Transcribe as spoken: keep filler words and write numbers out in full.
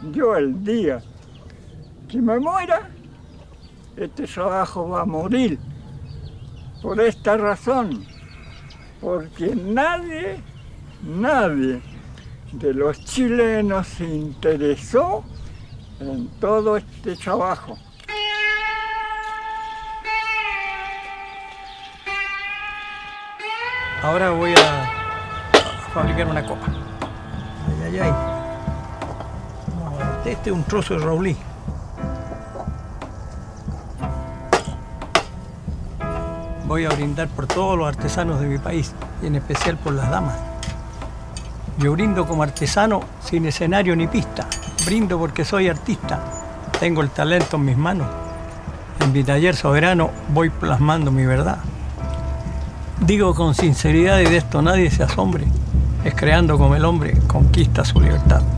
yo el día que me muera, este trabajo va a morir. Por esta razón, porque nadie, nadie de los chilenos se interesó en todo este trabajo. Ahora voy a fabricar una copa. Ay, ay, ay. No, este es un trozo de roble. Voy a brindar por todos los artesanos de mi país, y en especial por las damas. Yo brindo como artesano sin escenario ni pista. Brindo porque soy artista. Tengo el talento en mis manos. En mi taller soberano voy plasmando mi verdad. Digo con sinceridad, y de esto nadie se asombre, es creando como el hombre conquista su libertad.